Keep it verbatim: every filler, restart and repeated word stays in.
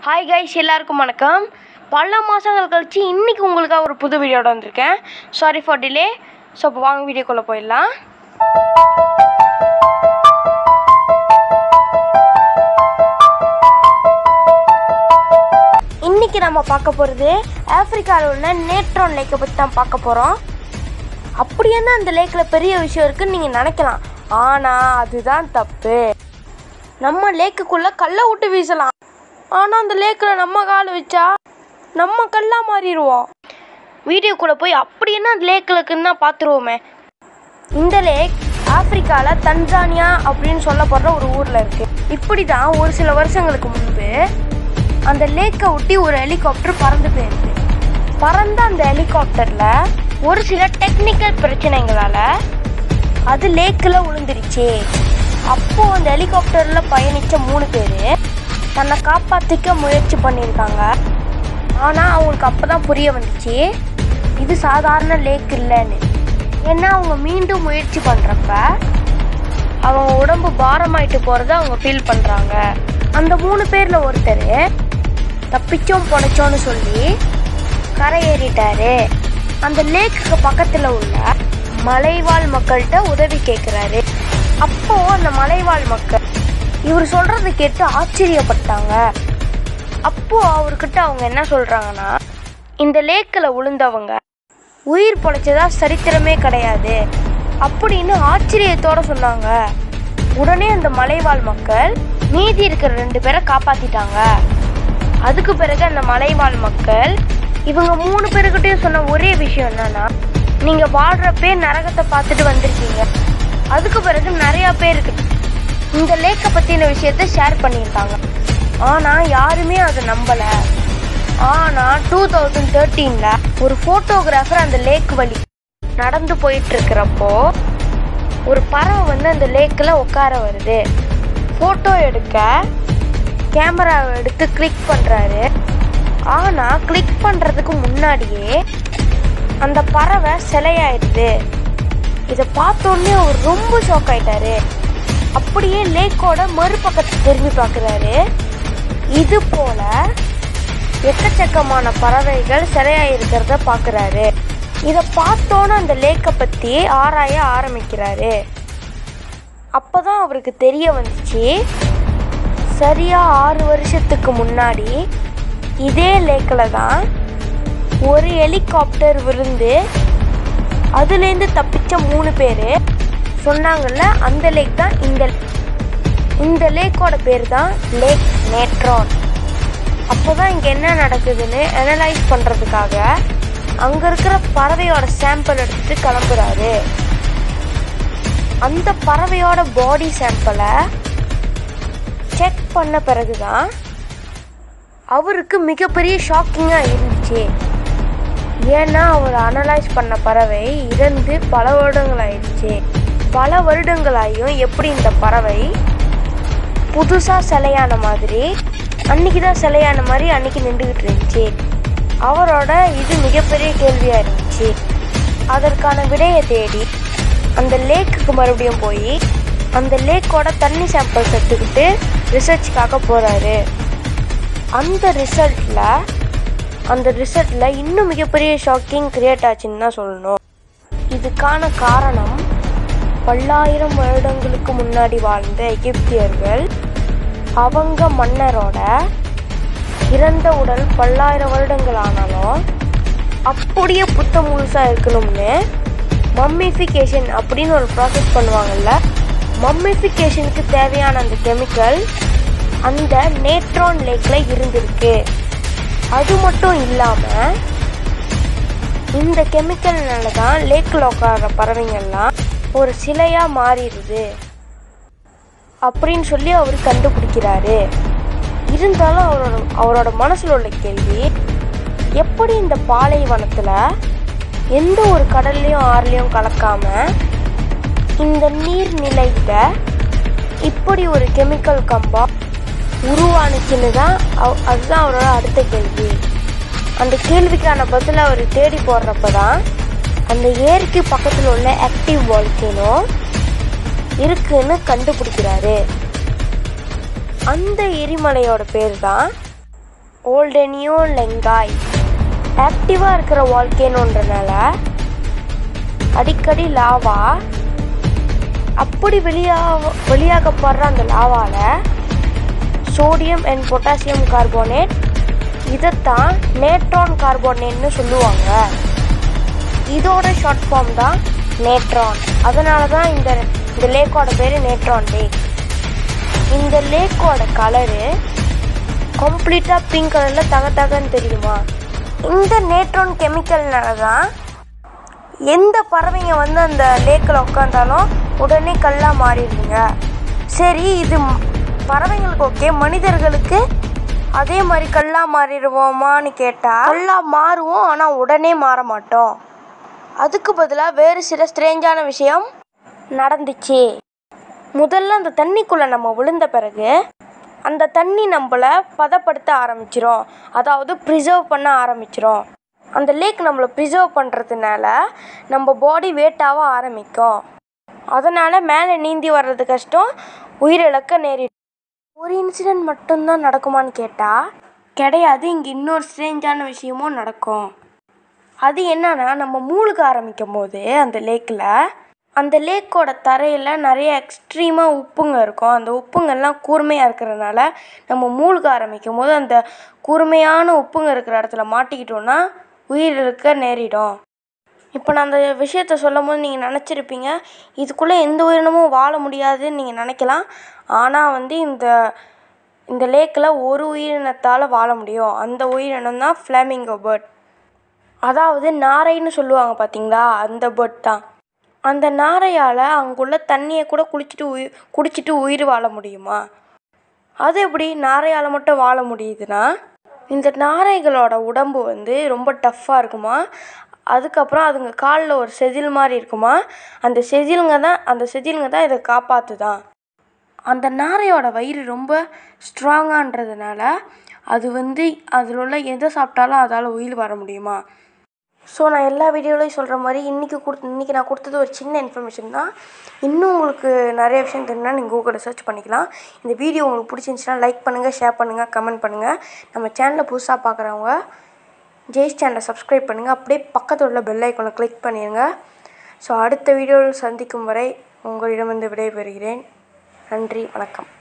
Hi guys, எல்லாருக்கும் வணக்கம். பல மாதங்கள் கழிச்சு இன்றைக்கி உங்களுக்காக ஒரு புது வீடியோட வந்திருக்கேன். Sorry for delay. ஸோ இப்போ வாங்க வீடியோக்குள்ளே போயிடலாம். இன்றைக்கி நம்ம பார்க்க போகிறது ஆஃப்ரிக்காவில் உள்ள நேட்ரான் லேக்கை பற்றி தான் பார்க்க போகிறோம். அப்படி என்ன அந்த லேக்கில் பெரிய விஷயம் இருக்குதுன்னு நீங்கள் நினைக்கலாம். ஆனால் அதுதான் தப்பு. நம்ம லேக்குக்குள்ளே கல்லை விட்டு வீசலாம், ஆனால் அந்த லேக்கில் நம்ம கால் வச்சா நம்ம கல்லாக மாறிடுவோம். வீடியோக்குள்ளே போய் அப்படி என்ன அந்த லேக்கில் இருக்குன்னு தான் பார்த்துருவோமே. இந்த லேக் ஆஃப்ரிக்காவில் தன்சானியா அப்படின்னு சொல்லப்படுற ஒரு ஊரில் இருக்குது. இப்படி தான் ஒரு சில வருஷங்களுக்கு முன்பு அந்த லேக்கை ஒட்டி ஒரு ஹெலிகாப்டர் பறந்து போயிருக்கு. பறந்த அந்த ஹெலிகாப்டரில் ஒரு சில டெக்னிக்கல் பிரச்சனைகளால் அது லேக்கில் விழுந்துருச்சு. அப்போது அந்த ஹெலிகாப்டரில் பயணித்த மூணு பேர் தன்னை காப்பாற்றிக்க முயற்சி பண்ணியிருக்காங்க. ஆனால் அவங்களுக்கு அப்போ தான் புரிய வந்துச்சு இது சாதாரண லேக் இல்லைன்னு. ஏன்னா அவங்க மீண்டும் முயற்சி பண்ணுறப்ப அவங்க உடம்பு பாரமாயிட்டு போகிறத அவங்க ஃபீல் பண்ணுறாங்க. அந்த மூணு பேரில் ஒருத்தர் தப்பிச்சோம் பொழைச்சோன்னு சொல்லி கரை ஏறிட்டாரு. அந்த லேக்குக்கு பக்கத்தில் உள்ள மலைவாழ் மக்கள்கிட்ட உதவி கேட்குறாரு. அப்போது அந்த மலைவாழ் மக்கள் இவர் சொல்கிறத கேட்டு ஆச்சரியப்பட்டாங்க. அப்போது அவர்கிட்ட அவங்க என்ன சொல்கிறாங்கன்னா, இந்த லேக்கில் விழுந்தவங்க உயிர் பொழைச்சதா சரித்திரமே கிடையாது அப்படின்னு ஆச்சரியத்தோடு சொன்னாங்க. உடனே அந்த மலைவாழ் மக்கள் மீதி இருக்கிற ரெண்டு பேரை காப்பாற்றிட்டாங்க. அதுக்கு பிறகு அந்த மலைவாழ் மக்கள் இவங்க மூணு பேருக்கிட்டையும் சொன்ன ஒரே விஷயம் என்னன்னா, நீங்கள் வாழ்கிறப்பே நரகத்தை பார்த்துட்டு வந்திருக்கீங்க. அதுக்கு பிறகு நிறையா பேருக்கு இந்த லேக்கை பற்றின விஷயத்த ஷேர் பண்ணியிருக்காங்க. ஆனால் யாருமே அதை நம்பலை. ஆனால் டூ தௌசண்ட் தேர்ட்டீனில் ஒரு ஃபோட்டோகிராஃபர் அந்த லேக் வழி நடந்து போயிட்டுருக்கிறப்போ ஒரு பறவை வந்து அந்த லேக்கில் உட்கார வருது. ஃபோட்டோ எடுக்க கேமராவை எடுத்து கிளிக் பண்ணுறாரு. ஆனால் கிளிக் பண்ணுறதுக்கு முன்னாடியே அந்த பறவை சிலையாயிடுது. இதை பார்த்தோன்னே அவர் ரொம்ப ஷாக் ஆயிட்டாரு. அப்படியே லேக்கோட மறுபக்கத்தை திரும்பி பார்க்குறாரு. இது போல எக்கச்சக்கமான பறவைகள் சிறையாயிருக்கிறத பார்க்குறாரு. இதை பார்த்தோன்னு அந்த லேக்கை பற்றி ஆராய ஆரம்பிக்கிறாரு. அப்போ தான் அவருக்கு தெரிய வந்துச்சு, சரியாக ஆறு வருஷத்துக்கு முன்னாடி இதே லேக்கில் தான் ஒரு ஹெலிகாப்டர் விழுந்து அதுலேருந்து தப்பிச்ச மூணு பேர் சொன்னாங்கல்ல, அந்த லேக் தான் இந்த இந்த லேக்கோட பேர் தான் லேக் நேட்ரான். அப்போ தான் இங்கே என்ன நடக்குதுன்னு அனலைஸ் பண்ணுறதுக்காக அங்கே இருக்கிற பறவையோட சாம்பிள் எடுத்துகிட்டு கிளம்புறாரு. அந்த பறவையோட பாடி சாம்பிளை செக் பண்ண பிறகு தான் அவருக்கு மிகப்பெரிய ஷாக்கிங்காக இருந்துச்சு. ஏன்னா அவர் அனலைஸ் பண்ண பறவை இறந்து பல வருடங்கள் ஆயிடுச்சு. பல வருடங்களாயும் எப்படி இந்த பறவை புதுசாக சிலையான மாதிரி அன்னைக்கு தான் சிலையான மாதிரி அன்னைக்கு நின்றுக்கிட்டு இருந்துச்சு. அவரோட இது மிகப்பெரிய கேள்வியாக இருந்துச்சு. அதற்கான விடையை தேடி அந்த லேக்குக்கு மறுபடியும் போய் அந்த லேக்கோட தண்ணி சாம்பிள்ஸ் எடுத்துக்கிட்டு ரிசர்ச்சுக்காக போகிறாரு. அந்த ரிசல்ட்டில் அந்த ரிசல்ட்டில் இன்னும் மிகப்பெரிய ஷாக்கிங் கிரியேட் ஆச்சுன்னு தான் சொல்லணும். இதுக்கான காரணம், பல்லாயிரம் வருடங்களுக்கு முன்னாடி வாழ்ந்த எகிப்தியர்கள் அவங்க மன்னரோட இறந்த உடல் பல்லாயிரம் வருடங்கள் ஆனாலும் அப்படியே புத்த முழுசாக இருக்கணும்னு மம்மிஃபிகேஷன் அப்படின்னு ஒரு ப்ராசஸ் பண்ணுவாங்கல்ல, மம்மிஃபிகேஷனுக்கு தேவையான அந்த கெமிக்கல் அந்த நேட்ரான் லேக்கில் இருந்திருக்கு. அது மட்டும் இல்லாமல் இந்த கெமிக்கல்னால தான் லேக்கில் உட்கார பறவைங்கள்லாம் ஒரு சிலையாக மாறிடுது அப்படின்னு சொல்லி அவர் கண்டுபிடிக்கிறாரு. இருந்தாலும் அவரோட அவரோட மனசில் உள்ள கேள்வி, எப்படி இந்த பாலைவனத்தில் எந்த ஒரு கடல்லையும் ஆறுலையும் கலக்காமல் இந்த நீர்நிலையில் இப்படி ஒரு கெமிக்கல் கம்பா உருவானுச்சுன்னு தான் அவ் அதுதான் அவரோட அடுத்த கேள்வி. அந்த கேள்விக்கான பதில் அவர் தேடி போடுறப்ப தான் அந்த ஏரிக்கு பக்கத்தில் உள்ள ஆக்டிவ் வால்கேனோ இருக்குன்னு கண்டுபிடிக்கிறாரு. அந்த எரிமலையோட பேர் தான் ஓல்டெனியோ லெங்காய் ஆக்டிவாக இருக்கிற வால்கேனோன்றனால அடிக்கடி லாவா அப்படி வெளியாக வெளியாகப்படுற அந்த லாவாவில் சோடியம் அண்ட் பொட்டாசியம் கார்போனேட் இதைத்தான் நேட்ரான் கார்போனேட்னு சொல்லுவாங்க. இதோட ஷார்ட் ஃபார்ம் தான் நேட்ரான். அதனால தான் இந்த இந்த லேக்கோட பேர் நேட்ரான் லேக். இந்த லேக்கோட கலரு கம்ப்ளீட்டாக பிங்க் கலரில் தக தகன்னு தெரியுமா? இந்த நேட்ரான் கெமிக்கல்னால தான் எந்த பறவைங்க வந்து அந்த லேக்கில் உட்காந்தாலும் உடனே கல்லாக மாறிடுங்க. சரி, இது பறவைங்களுக்கு ஓகே, மனிதர்களுக்கு அதே மாதிரி கல்லாக மாறிடுவோமான்னு கேட்டால் கல்லாக மாறுவோம், ஆனால் உடனே மாற மாட்டோம். அதுக்கு பதிலாக வேறு சில ஸ்ட்ரேஞ்சான விஷயம் நடந்துச்சு. முதல்ல அந்த தண்ணிக்குள்ளே நம்ம விழுந்த பிறகு அந்த தண்ணி நம்மளை பதப்படுத்த ஆரம்பிச்சிரும், அதாவது ப்ரிசர்வ் பண்ண ஆரம்பிச்சிரும். அந்த லேக் நம்மளை ப்ரிசர்வ் பண்ணுறதுனால நம்ம பாடி வெயிட்டாக ஆரம்பிக்கும். அதனால் மேலே நீந்தி வர்றது கஷ்டம், உயிரிழக்க நேரிடும். ஒரு இன்சிடெண்ட் மட்டும்தான் நடக்குமான்னு கேட்டால் கிடையாது. இங்கே இன்னொரு ஸ்ட்ரேஞ்சான விஷயமும் நடக்கும். அது என்னன்னா, நம்ம மூழ்க ஆரம்பிக்கும் போது அந்த லேக்கில் அந்த லேக்கோட தரையில் நிறைய எக்ஸ்ட்ரீமாக உப்புங்க இருக்கும். அந்த உப்புங்கள்லாம் கூர்மையாக இருக்கிறதுனால நம்ம மூழ்க ஆரம்பிக்கும் போது அந்த கூர்மையான உப்புங்க இருக்கிற இடத்துல மாட்டிக்கிட்டோன்னா உயிரிழக்க நேரிடும். இப்போ நான் அந்த விஷயத்த சொல்லும் போது நீங்கள் நினச்சிருப்பீங்க, இதுக்குள்ளே எந்த உயிரினமும் வாழ முடியாதுன்னு நீங்கள் நினைக்கலாம். ஆனால் வந்து இந்த இந்த லேக்கில் ஒரு உயிரினத்தால் வாழ முடியும். அந்த உயிரினம் தான் ஃப்ளாமிங்கோ பேர்ட். அதாவது நாரைன்னு சொல்லுவாங்க பார்த்தீங்களா, அந்த பேர்ட் தான். அந்த நாரையால் அங்குள்ள தண்ணியை கூட குளிச்சுட்டு உயிர் குடிச்சிட்டு உயிர் வாழ முடியுமா? அது எப்படி நாரையால் மட்டும் வாழ முடியுதுன்னா, இந்த நாரைகளோட உடம்பு வந்து ரொம்ப டஃப்பாக இருக்குமா. அதுக்கப்புறம் அதுங்க காலில் ஒரு செதில் மாதிரி இருக்குமா. அந்த செதிலுங்க தான் அந்த செதிலுங்க தான் இதை காப்பாற்றுதான். அந்த நாரையோட வயிறு ரொம்ப ஸ்ட்ராங்கான்றதுனால அது வந்து அதில் உள்ள எதை சாப்பிட்டாலும் அதால் உயிர் வர முடியுமா. ஸோ நான் எல்லா வீடியோலையும் சொல்கிற மாதிரி இன்றைக்கி கொடுத்து இன்றைக்கி நான் கொடுத்தது ஒரு சின்ன இன்ஃபர்மேஷன் தான். இன்னும் உங்களுக்கு நிறைய விஷயம் தெரியும்னா நீங்கள் கூகுளில் சர்ச் பண்ணிக்கலாம். இந்த வீடியோ உங்களுக்கு பிடிச்சிருந்துச்சுன்னா லைக் பண்ணுங்கள், ஷேர் பண்ணுங்கள், கமெண்ட் பண்ணுங்கள். நம்ம சேனலை புதுசாக பார்க்குறவங்க ஜெய்ஸ் சேனலை சப்ஸ்கிரைப் பண்ணுங்கள். அப்படியே பக்கத்தில் உள்ள பெல் ஐக்கானை கிளிக் பண்ணிடுங்க. ஸோ அடுத்த வீடியோவில் சந்திக்கும் வரை உங்களிடம் வந்து விடைபெறுகிறேன். நன்றி, வணக்கம்.